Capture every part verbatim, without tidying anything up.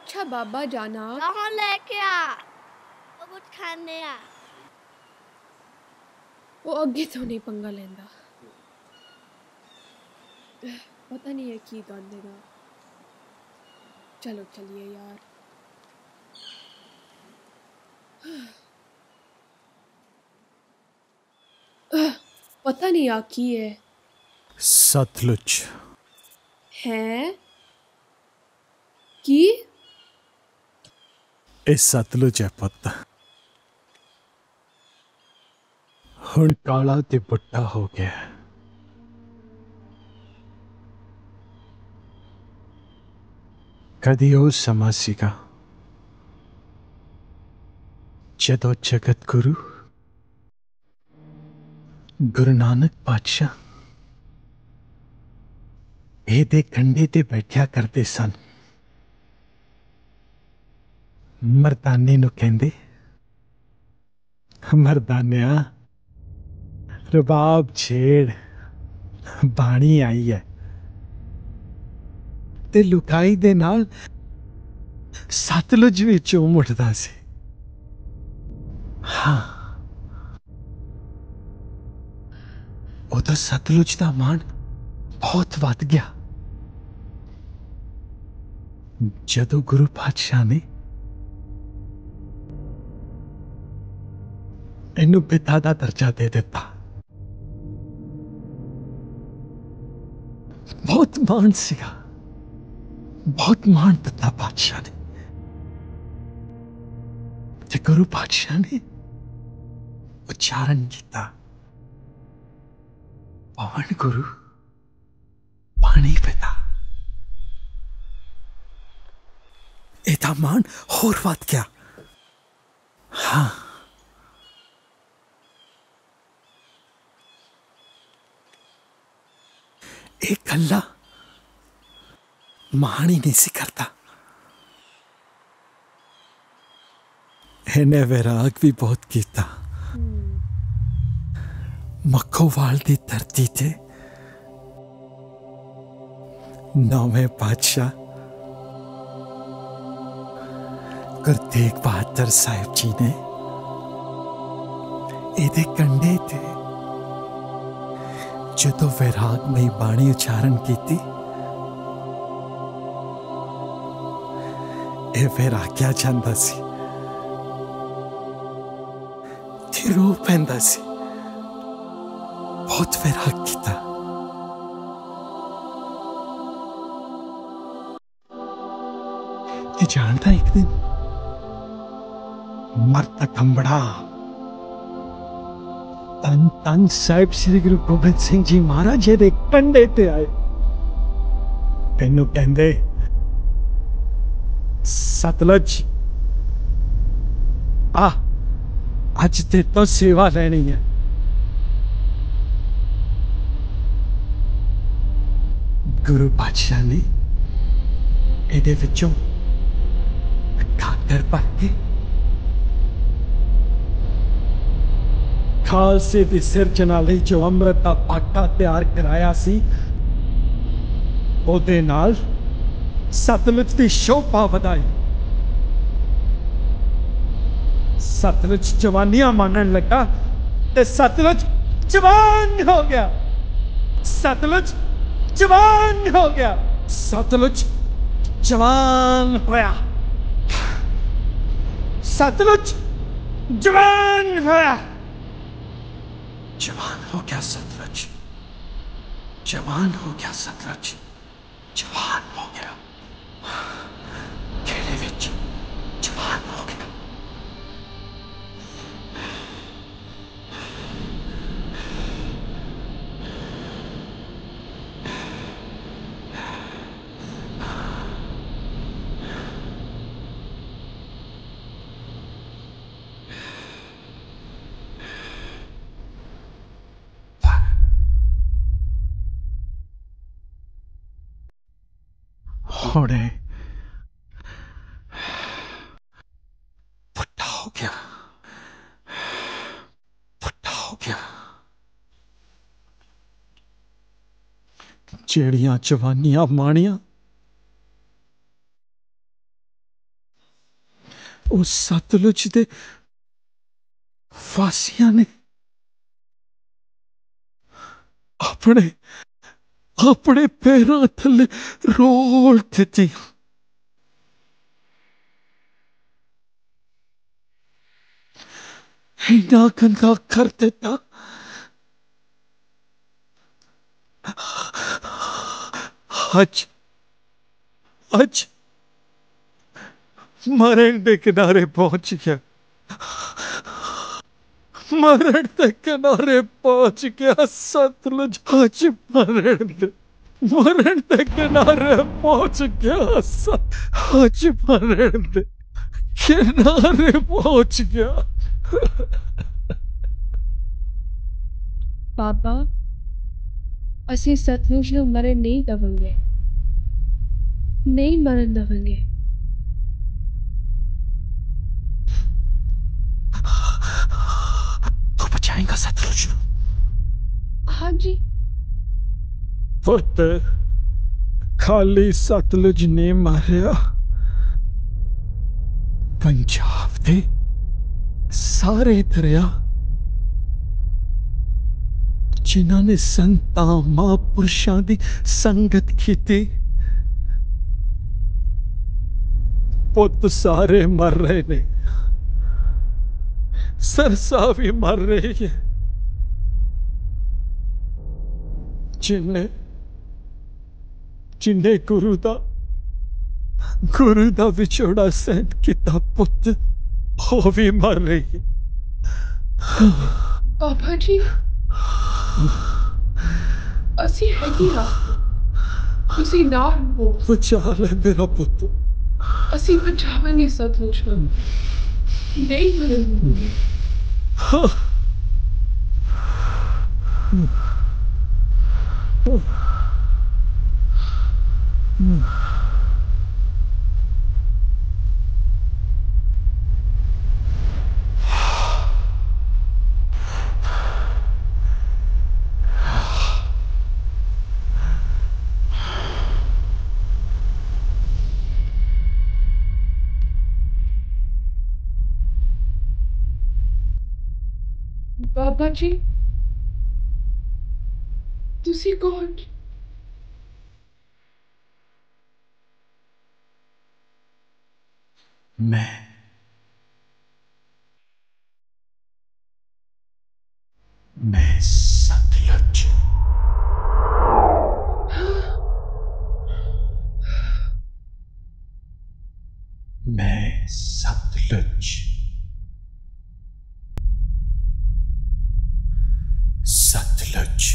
अच्छा बाबा जाना। कहाँ लेके आ वो कुछ खाने आ। वो अगे तो नहीं पंगा लेंदा। पता नहीं है की गांदे दा। चलो चलिए यार। पता नहीं आ की है। सतलुज है की ਇਹ ਸਤਲੁਜ ਹੈ ਪੁੱਤ। ਹੁਣ ਕਾਲਾ ਤੇ ਬੁੱਢਾ ਹੋ ਗਿਆ। ਕਦੀ ਉਹ ਸਮਾਂ ਸੀਗਾ ਜਦੋਂ ਜਗਤ ਗੁਰੂ ਗੁਰੂ ਨਾਨਕ ਪਾਤਸ਼ਾਹ ਇਹਦੇ ਕੰਢੇ ਤੇ ਬੈਠਿਆ ਕਰਦੇ ਸਨ। ਮਰਦਾਨੇ ਨੂੰ ਕਹਿੰਦੇ, ਮਰਦਾਨਿਆ ਰਬਾਬ ਛੇੜ, ਬਾਣੀ ਆਈ ਹੈ। ਤੇ ਲੁਕਾਈ ਦੇ ਨਾਲ ਸਤਲੁਜ ਵਿੱਚ ਉਮੜਦਾ ਸੀ। ਹਾਂ, ਉਹਦਾ ਸਤਲੁਜ ਦਾ ਮਾਣ ਬਹੁਤ ਵੱਧ ਗਿਆ ਜਦੋਂ ਗੁਰੂ ਪਾਤਸ਼ਾਹ ਨੇ ਇਹਨੂੰ ਪਿਤਾ ਦਾ ਦਰਜਾ ਦੇ ਦਿੱਤਾ। ਬਹੁਤ ਮਾਣ ਸੀਗਾ, ਬਹੁਤ ਮਾਣ ਦਿੱਤਾ ਪਾਤਸ਼ਾਹ ਨੇ। ਤੇ ਗੁਰੂ ਪਾਤਸ਼ਾਹ ਨੇ ਉਚਾਰਨ ਕੀਤਾ, ਪਵਨ ਗੁਰੂ ਪਾਣੀ ਪਿਤਾ। ਇਹਦਾ ਮਾਣ ਹੋਰ ਵੱਧ ਗਿਆ। ਹਾਂ, ਇਹ ਕੱਲਾ ਮਾਣ ਹੀ ਨਹੀਂ ਸੀ ਕਰਦਾ, ਇਹਨੇ ਵੈਰਾਗ ਵੀ ਬਹੁਤ ਕੀਤਾ। ਮੱਖੋਵਾਲ ਦੀ ਧਰਤੀ ਤੇ ਨੌਵੇਂ ਪਾਤਸ਼ਾਹ ਗੁਰੂ ਤੇਗ ਬਹਾਦਰ ਸਾਹਿਬ ਜੀ ਨੇ ਇਹਦੇ ਕੰਢੇ ਤੇ ਜਦੋਂ ਵੈਰਾਗਮਈ ਬਾਣੀ ਉਚਾਰਨ ਕੀਤੀ, ਇਹ ਵੈਰਾਗਿਆ ਜਾਂਦਾ ਸੀ ਤੇ ਰੋ ਪੈਂਦਾ ਸੀ। ਬਹੁਤ ਵੈਰਾਗ ਕੀਤਾ। ਤੇ ਜਾਣਦਾ ਇੱਕ ਦਿਨ ਮਰਤਾ ਕੰਬੜਾ ਤਨ ਤਨ ਸਾਹਿਬ ਸ੍ਰੀ ਗੁਰੂ ਗੋਬਿੰਦ ਸਿੰਘ ਜੀ ਮਹਾਰਾਜ ਜੀ ਦੇ ਕੰਢੇ ਤੇ ਆਏ। ਤੈਨੂੰ ਕਹਿੰਦੇ, ਸਤਲੁਜ ਆ ਅੱਜ ਤੇ ਤੋਂ ਸੇਵਾ ਲੈਣੀ ਹੈ। ਗੁਰੂ ਪਾਤਸ਼ਾਹ ਨੇ ਇਹਦੇ ਵਿੱਚੋਂ ਖਾਕਰ ਪਾ ਕੇ ਖਾਲਸੇ ਦੀ ਸਿਰਜਣਾ ਲਈ ਜੋ ਅੰਮ੍ਰਿਤ ਦਾ ਪਾਠਾ ਤਿਆਰ ਕਰਾਇਆ ਸੀ, ਉਹਦੇ ਨਾਲ ਸਤਲੁਜ ਦੀ ਸ਼ੋਭਾ ਵਧਾਈ। ਸਤਲੁਜ ਜਵਾਨੀਆਂ ਮਾਣਨ ਲੱਗਾ ਤੇ ਸਤਲੁਜ ਜਵਾਨ ਹੋ ਗਿਆ। ਸਤਲੁਜ ਜਵਾਨ ਹੋ ਗਿਆ। ਸਤਲੁਜ ਜਵਾਨ ਹੋਇਆ। ਸਤਲੁਜ ਜਵਾਨ ਹੋਇਆ। जवान हो गया सतलुज, जवान हो गया सतलुज, जवान हो गया। खेड़े विच जवान हो गया। होने बुढ़ा हो गया, बुढ़ा हो गया। ਜਿਹੜੀਆਂ ਜਵਾਨੀਆਂ ਮਾਣੀਆਂ उस सतलुज दे फासियां ने अपने अपने पैरों थले रोल दिती। इना गंदा कर देता। आज आज मरण के किनारे पहुंच गया। मरण के किनारे पहुंच गया सतलुज। आज मरण दे मरण के किनारे पहुंच गया। आज मरण दे किनारे पहुंच गया। पापा असी सतलुज नूं मरण नहीं दवांगे, नहीं मरण दवांगे। तू बचाएगा सतलुज? हाँ जी। पुत खाली सतलुज ने मारिया, पंजाब दे सारे दरिया जिन्हां ने संतां महापुरुषां दी संगत कीती, पुत सारे मर रहे ने। सरसा भी मर रही है जिन्हें जिन्हें गुरु दा गुरु दा विछोड़ा सहन किता, पुत वो भी मर रही है। पापा जी असी हैगी हाँ, तुसी ना हो। बचा ले मेरा पुत। असी बचावेंगे सतलुज नूं, नहीं मरण देंगे। हाँ। बाबा जी तुसी कौन? मैं मैं सतलुज। मैं सतलुज। सतलुज।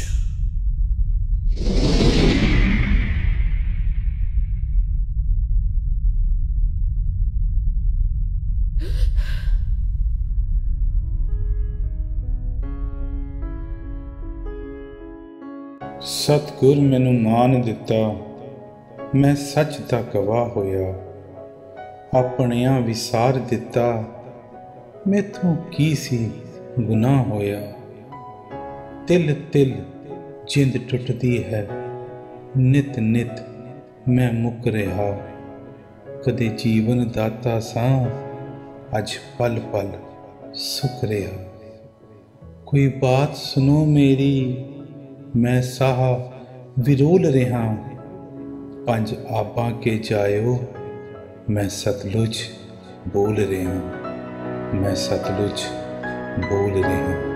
सतगुर मैनू मान दिता, मैं सच दा गवाह होया। अपनियां विसार दिता, मैथों की सी गुनाह होया। तिल तिल जिंद टुटदी है, नित नित मैं मुक रहा। कदे जीवन दाता सां, अज पल पल सुख रहा। कोई बात सुनो मेरी, मैं साह विरोल रहा। पंज आबा के जायो, मैं सतलुज बोल रहा। मैं सतलुज बोल रहा।